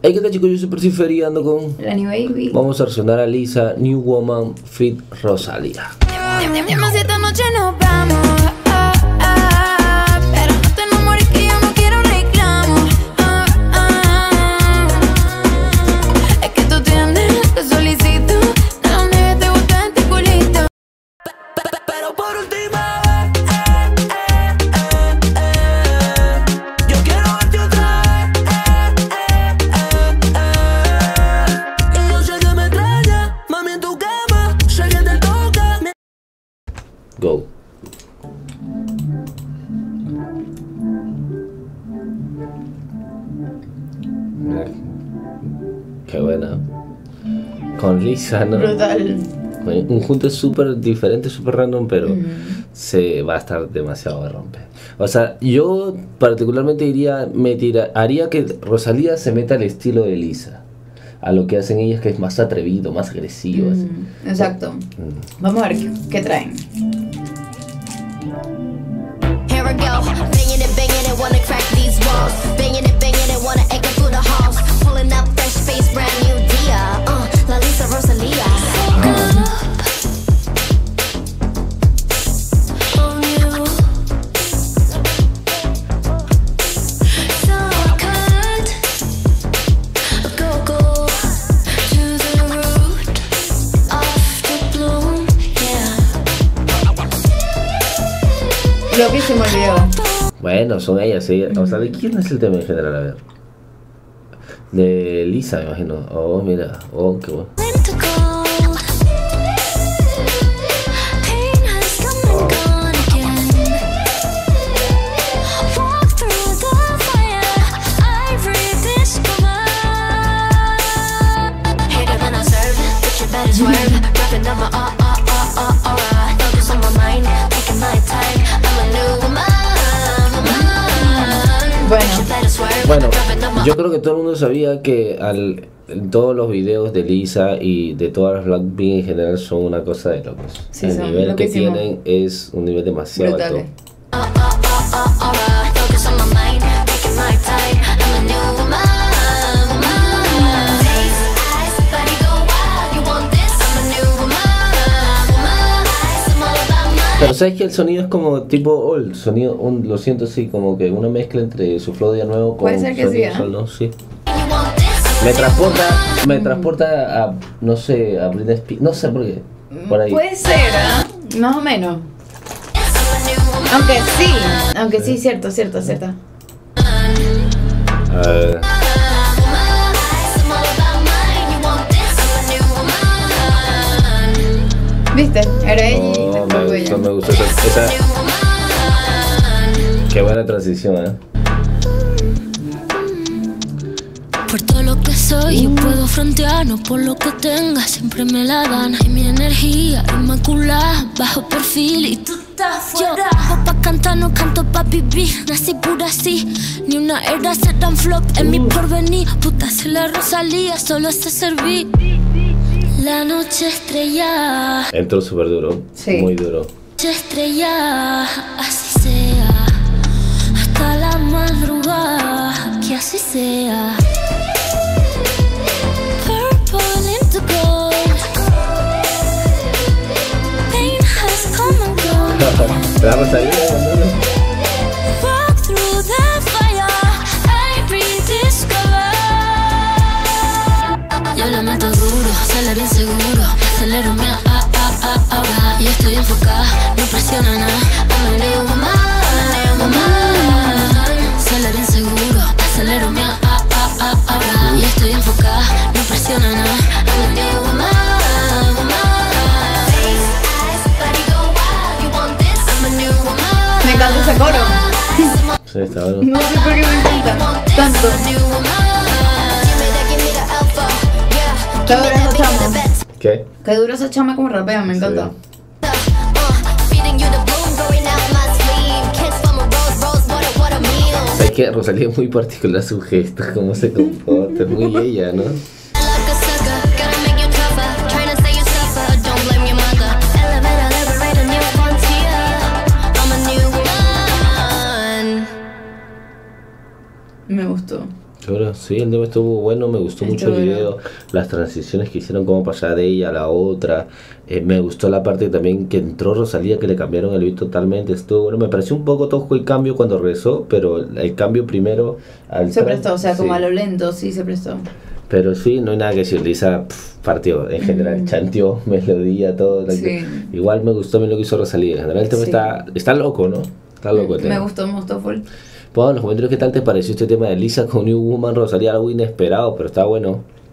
Hey, ¿qué tal, chicos? Yo soy Percy Ferry, ando con Lani Baby. Vamos a reaccionar a Lisa, New Woman, Fit Rosalía. Dime si esta noche nos vamos, pero no te enamores que yo no quiero reclamo. Es que tú tienes, te solicito, de donde te gusta este culito. Pero por última vez, yo quiero verte otra vez. Y yo sé que me extrañas, mami, en tu cama, sé que te toca. Go. Mira, qué buena. Con Lisa, ¿no? Brutal. Un junte súper diferente, súper random, pero se va a estar demasiado de romper. O sea, yo particularmente haría que Rosalía se meta al estilo de Lisa. A lo que hacen ellas, que es más atrevido, más agresivo. Así. Exacto. Vamos a ver qué traen. Here I go, banging it, wanna crack these walls. Banging it, wanna echo through the halls. Pulling up fresh face, brand new dia. La Lisa Rosalía. on you. So I could go to the root of the bloom, yeah. Lo que se me olvidó. Bueno, son ellas. O sea, ¿de quién es el tema en general? A ver. De Lisa, me imagino. Oh, mira. Oh, qué bueno. When to go. Pain has come and gone again. Walk through the fire, I rediscover. Hate it when I serve, but you better swerve. Wrapping up my aura. Focus on my mind, taking my time. I'm a new woman. Bueno, yo creo que todo el mundo sabía que todos los videos de Lisa y de todas las Blackpink en general son una cosa de locos. Sí, El son nivel que loquísimos. tienen es un nivel demasiado alto. Brutales. Focus on my mind, taking my time. I'm a new woman. Taste, eyes, body go wild. You want this? I'm a new woman. I'm all about mine. Pero sabes que el sonido es como tipo old, sonido, lo siento así, como que una mezcla entre su flow de nuevo con Puede ser que sonido sí, ¿eh? sol, ¿no? Sí. You want this? Me transporta a, no sé, a Britney Spears, no sé por qué, por ahí. Puede ser, ¿eh? Más o menos. Aunque sí, cierto. A ver. I'm all about mine. You want this? I'm a new woman. ¿Viste? Era ella y Oh, después ella. me gustó esa, qué buena transición, Por todo lo que soy, yo puedo frontear, no por lo que tenga, siempre me la dan. Y mi energía inmaculada, bajo perfil y tú estás fuera. Yo, pa' cantar, no canto pa' vivir, nací pura así. Ni una era se dan flop en mi porvenir. Puta, soy la Rosalía, solo sé servir. La noche estrella, Entró súper duro, Sí. muy duro. noche estrella, así sea. Hasta la madrugada, que así sea. Purple into gold. Pain has come and gone. La Rosalía, Walk through the fire, I rediscover. Yo la meto duro, sale bien seguro. Acelero mi ahora. Y estoy enfocada, no presiona nada. I'm a new woman. Sale bien seguro, acelero mi ahora. Y estoy enfocada, no presiona nada. I'm a new woman. Taste, eyes, body go wild. You want this? I'm a new woman. Me encanta ese coro. sí, está bueno. No sé por qué me encanta tanto. New woman. Give me the alpha. Yeah. Qué dura esa chama. ¿Qué? Qué dura esa chama como rapea, me encanta. Feeding you the bloom, growing out my sleeve. Kiss from a rose, what a meal. ¿Sabes que Rosalía es muy particular su gesto, cómo se comporta? Es muy ella, ¿no? Like a sucker, gotta make you tougher. Trying to say you suffer, don't blame your mother. Elevate, liberate a new frontier. I'm a new woman. Me gustó. Bueno, sí, el tema estuvo bueno, me gustó mucho el video, las transiciones que hicieron, cómo pasar de ella a la otra. Me gustó la parte también que entró Rosalía, que le cambiaron el beat totalmente. Estuvo bueno, me pareció un poco tosco el cambio cuando regresó, pero el cambio primero al Se prestó, o sea, sí. como a lo lento, sí se prestó. Pero sí, no hay nada que decir, Lisa partió, en general, chanteó, melodía, todo. Sí. Igual me gustó lo que hizo Rosalía, en general el tema Sí. está loco, ¿no? Está loco el tema. Me gustó full. Bueno, en los comentarios, ¿qué tal te pareció este tema de Lisa con New Woman, Rosalía? Algo inesperado, pero está bueno.